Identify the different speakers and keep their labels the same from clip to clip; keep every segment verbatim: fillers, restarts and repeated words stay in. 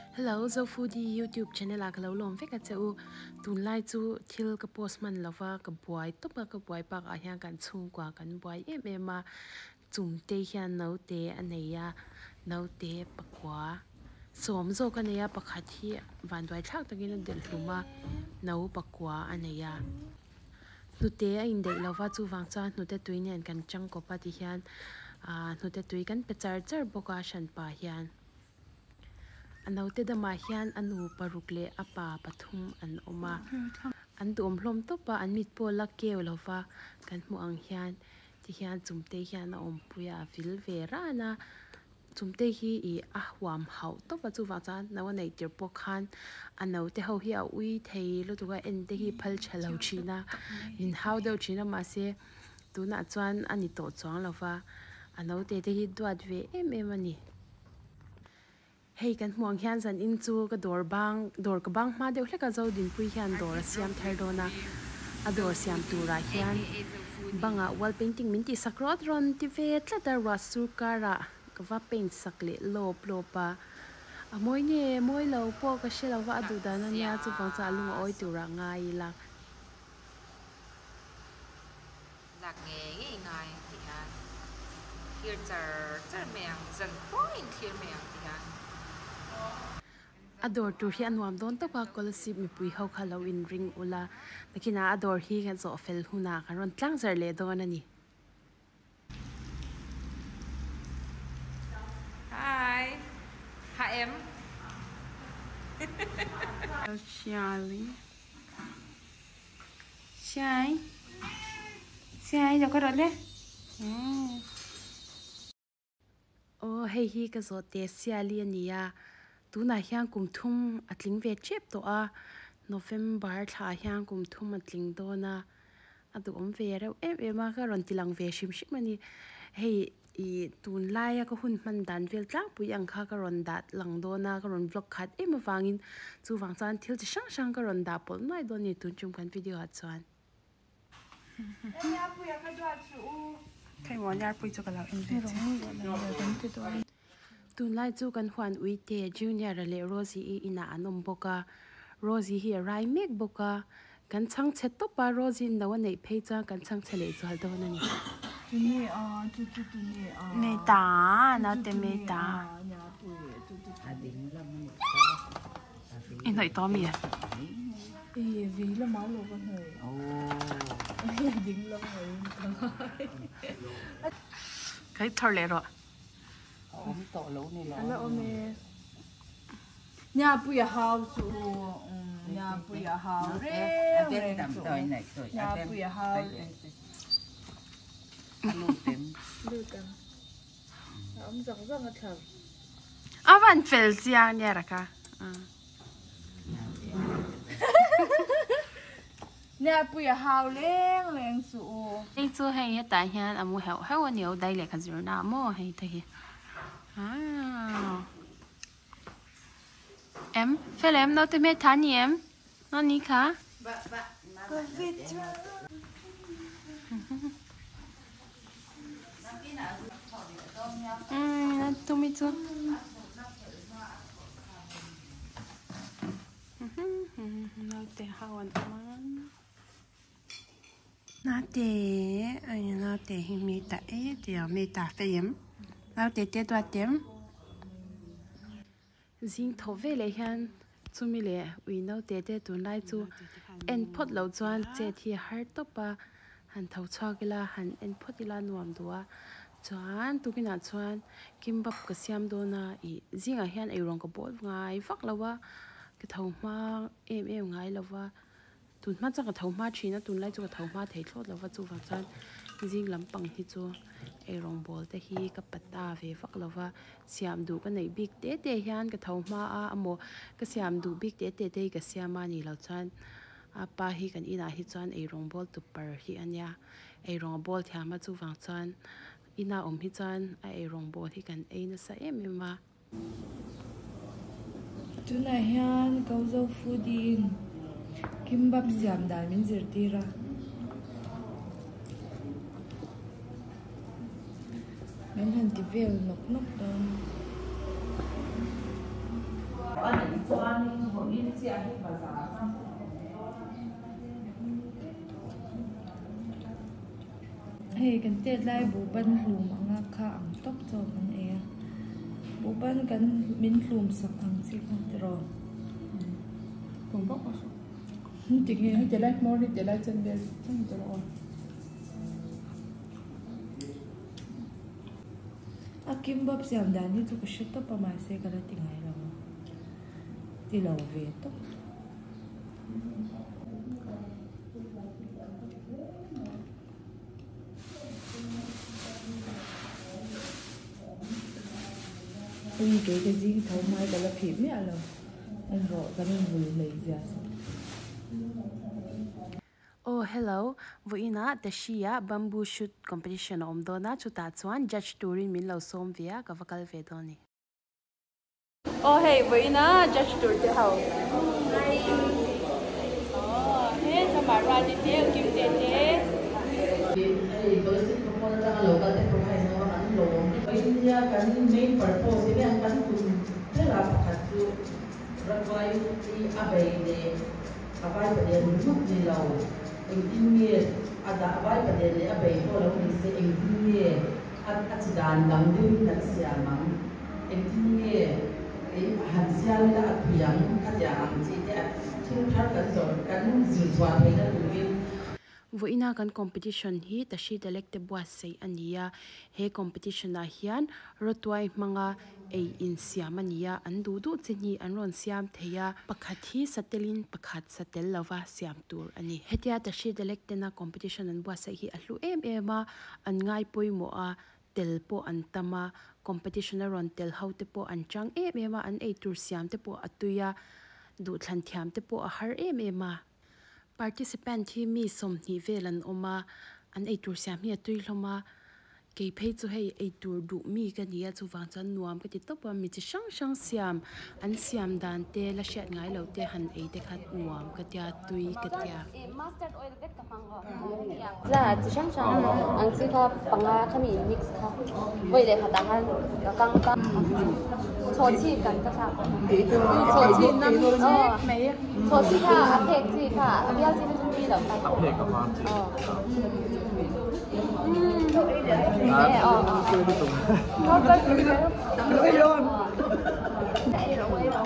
Speaker 1: Hello, zo foodie YouTube channel a kalo lom veka cheu tun lai chu thil ka postman lova ka buai topa ka buai pak a hian kan chhungkuaah kan buai em em a chum te hian no te aneia no te pakwa som zo ka neia pakhat hi van doi thak takin del hluma no pakwa aneia nute a in dei lova chu wang cha nute tuinen kan chang ko pa ti hian a nute tui kan pe char char boka shan pa hian anote da ma hian anu parukle apa pathum an oma an dum hlom to pa an mit po la keu lova kan mu ang hian ti hian chumte hian a om puya vil ve rana chumte hi i a huam hau to pa chu wa chan nawa nei tir po khan anote ho hi a ui thei lu tuga en te hi phal chalo china in how do china ma se tu na chuan ani to chang lova anote te hi duat ve em em ani hei kan muang hian zan in chu ka dor bang dor ka bang ma deuh hleka zo din pui hian dor siam thar dona a dor siam tura hian banga wall painting min ti sakrot ron ti ve tlata rasu kara ka va paint sakle lop lopa a moi ne moi lo po ka shela wa adu da na nya chu bang cha lu oi tura ngai lak
Speaker 2: lạc nghề nghề ngài thì ha here char char mèng dần point here mèng thì ha
Speaker 1: ador tu hian nuam don to pa kolasi mi pui ho khalo in ring ula takina ador hi kan zo fel huna kan ron tlang zer le don ani
Speaker 2: hi hi em
Speaker 3: Charlie Shai Shai đâu có rồi đấy
Speaker 1: oh hei hi ka zo te siali ania tu na hian kum thum atling ve chep to a November tha hian kum thum atling do na adu om ve re em em a ka ron tilang ve shim shim ani hei i tun lai a ka hun man dan vel tlang pui ang kha ka ron dat lang do na ka ron vlog khat em awangin chu wang chan thil chi sang sang ka ron da pol nai do ni tun chum kan video a chuan
Speaker 3: Thầy muốn nhar pui cho cái lão in về
Speaker 1: tun lai chu kan huan uite junior le Rosie i ina anom boka Rosie hi rai mek boka kan chang chet to pa Rosie no nei phei cha kan chang chele chal do na ni
Speaker 4: Tuni a tu tu tuni a
Speaker 3: mê tá nó tên mê tá
Speaker 4: nhà pui tu tu
Speaker 3: in nói to mi à
Speaker 4: e vi la ma lo kan hoi oh ding la hoi
Speaker 3: cái thor lẹ rồi
Speaker 4: om to lo ni la ala ome nhà pui a hao su nhà pui a hao re re dam toi nai toi nhà pui a hao lu tem lu tem om zong zong a thang
Speaker 3: à vẫn fel xiang nhỉ ra cả
Speaker 4: nhà pui a hao leng leng su
Speaker 1: ei chu hei he ta hian amu heu heu ani o dai le kha zir na mo hei ta hi à em fel em no te me than em no ni kha 음, 또 미쳐. Nào để hawan aman. Nào để, ai nào để hemi ta ấy, để hemi ta phèm. Nào để để đoạt dem. Zing thâu về lại hian, chú mi lệ, uy nào để để tuần lại chú, en pot lâu chuan chế thì hard top ba, han thâu cho cái la han en pot đi la nuam đua. Chuan tu kina chuan kimbap ka siam do na i zinga hian ei rong ka bol ngai vak lawa ka thau ma em em ngai lawa tun ma cha ka thau ma thina tun lai chu ka thau ma thei thlot lawa chu wa chan zing lampang hi chu ei rong bol te hi ka pata ve vak lawa siam du ka nei big te te hian ka thau ma a amo ka siam du big te te te ka siam ma ni lo chan a pa hi kan ina hi chuan ei rong bol tu par hi anya ei rong bol thia ma chu wang chan ina om hi chan a ei rong bol hi kan ei na sa em em ma
Speaker 4: tuna hian kau zo fooding kimbap siam dal min zir tira men han ti vel nok nok don Hey, kan tiết lai bố bân lùm ang ngạc khá ang tóc cho kan e. Bố bân kan min lùm sak ang si kan tero.
Speaker 3: Cùng bóc vào. Chị nghe hay chị lấy mồi đi, chị lấy chân đen, chân cho nó.
Speaker 4: A kim bắp siam dan hi chu ka shit to pa ma se ka la tingai lo. Ti lo ve to. Ui cái cái gì thấu mai cái là phim mẹ rồi anh gọi cái mình vừa lấy ra.
Speaker 1: Oh hello, voina tashia bamboo shoot competition omdona chuta chuan judge turin min lo som via ka vakal ve doni.
Speaker 3: Oh hey, voina judge tour te hau. Oh, hey, sama ra di te kim te te.
Speaker 5: Hey, tôi xin không có ra lâu cái thế này nó ăn lâu. Bây giờ cái main purpose thì anh ăn cùng thế là phải chịu rất vài thì à bây để à vài vấn đề lúc gì lâu. Anh tin nghe à đã vài vấn đề à bây thôi là mình sẽ anh tin nghe à à chỉ đàn đàn đi đặt xe mang anh tin nghe cái hành xe là à thuyền à dạng chỉ để chúng ta cần rồi cần dự toán hay là tụi
Speaker 1: Voina kan competition hi tashi delecte bua sei ania he competition a hian rotwai manga ei in siam ania an du du chini an ron siam theia pakhat hi satelin pakhat satel lova siam tur ani hetia tashi delecte na competition an bua sei hi a hlu em ema an ngai poimo a telpo an tama competition a ron tel haute po an chang em ema an ei tur siam te po atuya du thlan thiam te po a har em ema participant hi mi som ni velan oma an ei tur siam hi atui hloma ke phei chu hei ei tur du mi ka nia chu wang chan nuam ka ti topa mi chi sang sang siam an siam dan te la shat ngai lo te han ei te khat nuam ka tia tui ka tia
Speaker 6: mustard oil get ka pang ho la chi sang sang ang si kha panga khami mix kha voi le khata han ka kang ka cho chi kan ka sa cho chi nam oh mai cho chi kha a thek chi kha a bial chi chu chi lo ka thek ka ma oh eh oh nó có gì đó lỗi luôn đây rồi rồi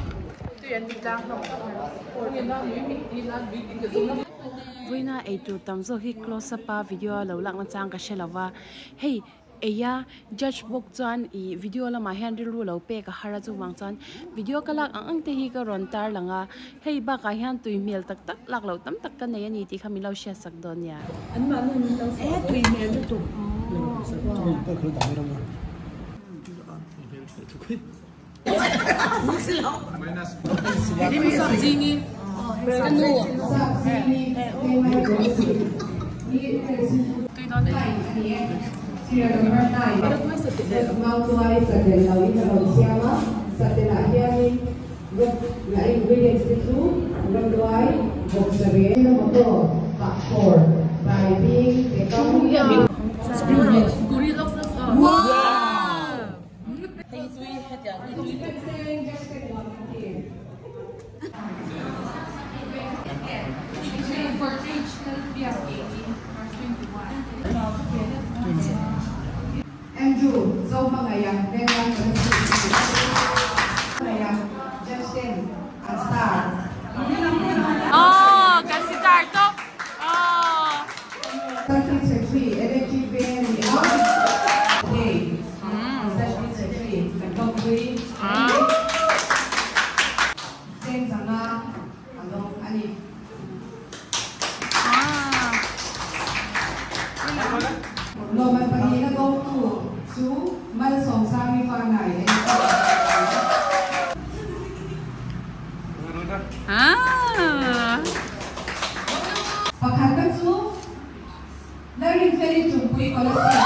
Speaker 1: Voina ei tur tamzo hi close up a video lo lak na chang ka shelawa hey eya judge book chuan I video lama handle ru lo pe ka hara chu wang chan video kalak ang ang te hi ka ron tar langa hey ba ka hian tui mel tak tak lak lo tam tak ka nei ani ti khami lo sha sak don ya
Speaker 4: Anh mà mình đâu eh tùy mẹ cho tụi.
Speaker 7: 또 그런 거 아니라고.
Speaker 8: Andrew, so mga yang dengan yang Justin and Star.
Speaker 3: Oh, kasi star to. Oh.
Speaker 8: Thirteen secretary, energy very out. Okay. Session secretary, Nagpagwi. Sen sana, ano, ani. Lo man pagina go to su mal song sang mi fa nai.
Speaker 3: Ah.
Speaker 8: Pakatan su learning very to pui ko la si.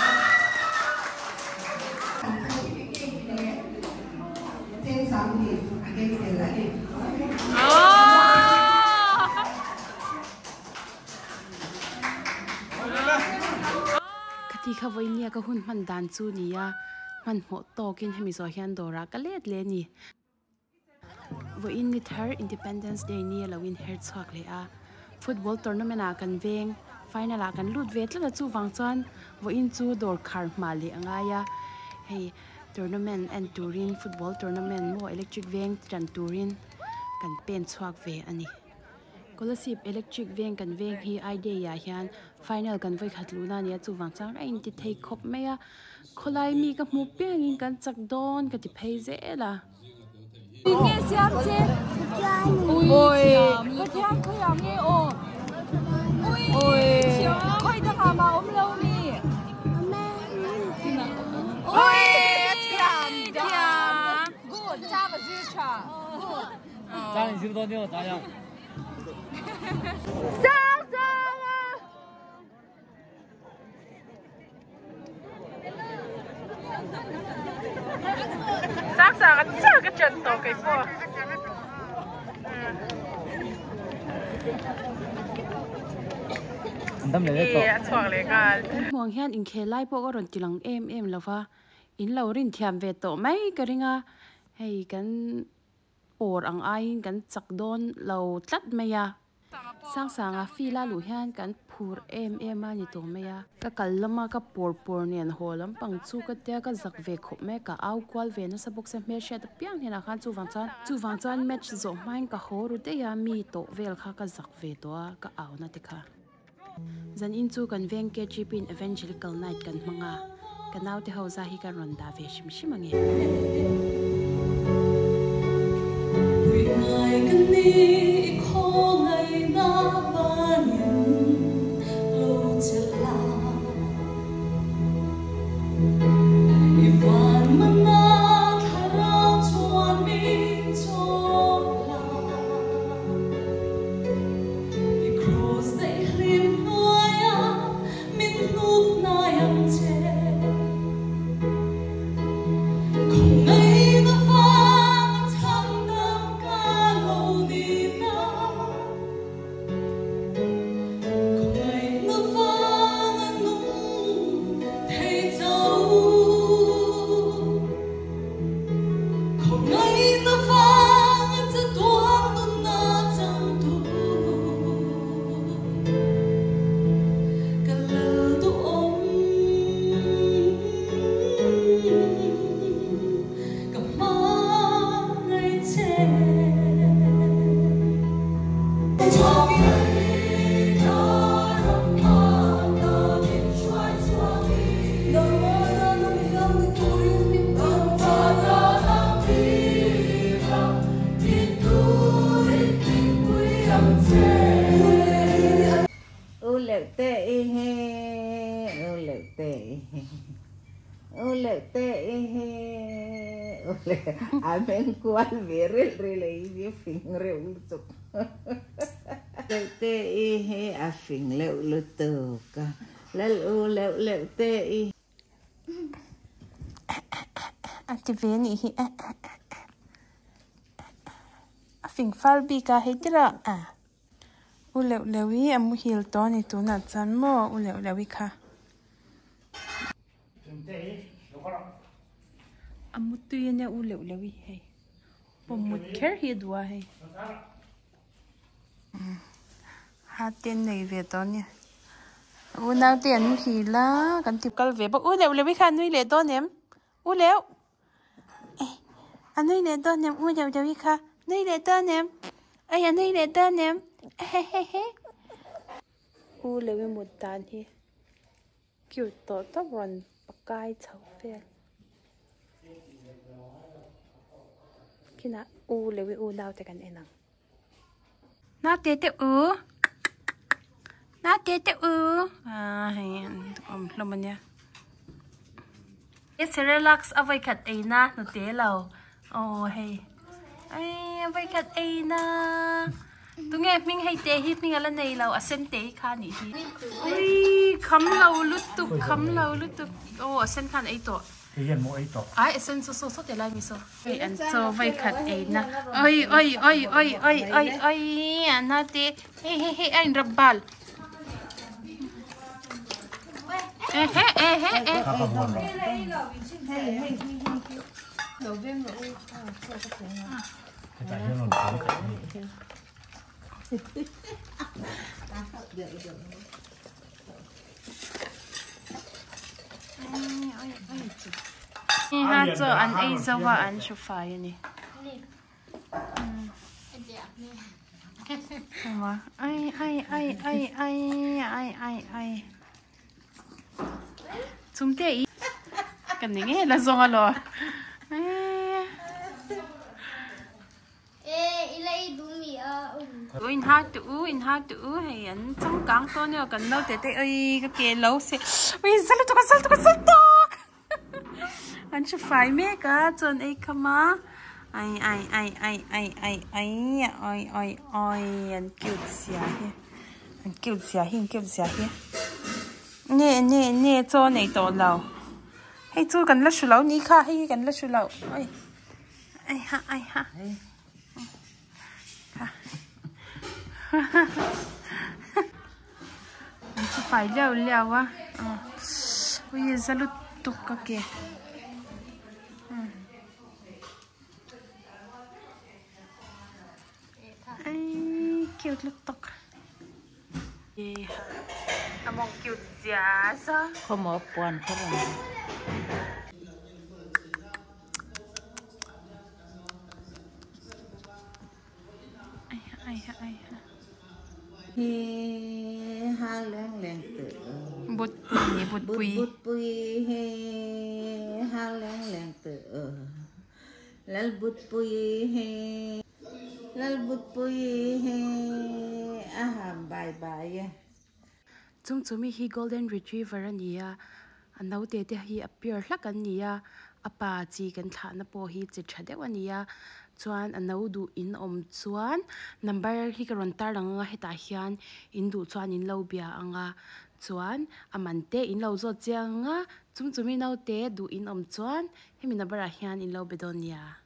Speaker 8: Sen sang ni again tel la ni.
Speaker 1: ti kha voinia ka hun man dan chu nia man mo to kin hemi zawhchian dora ka let le ni vô in mi thar Independence Day ni lo in hrechhiang le a football tournament a kan veng final a kan lut ve tla chu wang chuan vô in chu dor khar ma le anga ya hei tournament and turin football tournament mo electric veng tran turin kan pen chuak ve ani scholarship electric veng kan veng hi idea ya hian final kan voi khat luna nia chu wang chang ai ti thei khop meya kholai mi ka mu peng in kan chak don ka ti phei zela
Speaker 4: nghe xem che ôi có theo khơi à nghe ồ ôi khơi ta hà mà ôm lâu mi ôi thiam thiam good cha cái gì cha good
Speaker 9: cha你知不知道你有咋样？
Speaker 4: sao sao à
Speaker 1: sáng sáng cái chơi cái chân tổ cái po
Speaker 9: đâm lấy đấy
Speaker 1: e chuang le gal muang hian in khelai po ron tilang em em lova in lo rin thiam ve to mai ka ringa hei kan por ang ai kan chak don lo tlat meya sang sanga fila lu hian kan phur em em ani to meya ka kallama ka por por nen holam pang chu ka te ka zak ve khop me ka au kwal ve na sabok se me sha ta piang hena khan chu wang chan chu wang chan match zo main ka horu te ya mi to vel kha ka zak ve to ka au na te kha zan in chu kan veng ke chipin evangelical night kan manga kanau te ho za hi ka ron da ve shim shim ange
Speaker 10: ngày cái ni khó ngày na ba nhìn lâu chết la ivan mana thara chuan mi chom la i cross dei hlim noya min nup na yang che không ngày na
Speaker 4: Amen kual verel relay finger utuk. Te he a fing leu lutuka. Lel u leu leu te i.
Speaker 1: activate hi a fing fal bi ka hedra a u leu lewi amu hil to ni tu na chan mo u leu lewi kha amu tu ne u leu lewi he pomut ker hi dwa he ha ten nei ve to ni u na ten hi la kan tip kal ve ba u leu lewi kha nui le to nem u leu anh le to nem u leu lewi kha nui le to nem ai anh le to nem he he he u lewi mut tan hi cute to to ron pakai chau fe kina u lewi u naw te kan enang na te te u na te te u ah hen om lomanya e relax avai khat eina no te lo oh hey ai avai khat eina tunge ming hay te hi ming ala nei lo asen te kha ni hi oi kham lo lutuk kham lo lutuk oh asen khan ei to
Speaker 9: hian mo ei to
Speaker 1: ai asen so so so te lai mi so ei an so vai khat eina oi oi oi oi oi oi oi ana te he he he ein rabbal eh eh eh eh eh
Speaker 9: Cái tại hiên nó trống cái này.
Speaker 1: Ha cho anh ấy zawhchian chụp phải nè. Ai ai ai ai ai ai ai ai. Chúng theih. Cái này nghe là zong alo. In ha tu in ha tu hay anh trong cảng to nhau cần lâu để để ơi cái kia lâu sẽ ui sao lúc tôi sao tôi sao tôi anh chụp phải mẹ cả chân ấy kama ai ai ai ai ai ai ai ai ai ai anh kêu xia hi anh kêu xia hi kêu xia hi nè nè nè cho này to lâu hay chú cần lát sủi lâu ní kha hay cần lát sủi lâu ai ai ha ai ha chỉ phải leo leo á, bây giờ ra lúc tục cái kia, ai kêu lúc tục, anh mong kêu giá sao?
Speaker 4: Không ở buồn không rồi.
Speaker 1: Ai ai ai
Speaker 4: He ha leng leng tự
Speaker 1: bút bụi bút bụi
Speaker 4: bút bụi he ha leng leng tự lal bút bụi he lal bút bụi he ah bye bye.
Speaker 1: Chúng chúng mi hi golden retriever ania anh nấu tê tê hi appear lắc ania apa chi kan thả na po hi chi thade wania chuan an no du in om chuan number hi ka ron tar langa heta hian in du chuan in lo bia anga chuan amante in lo zo chianga chum chumi no te du in om chuan hemi number a hian in lo bedonia.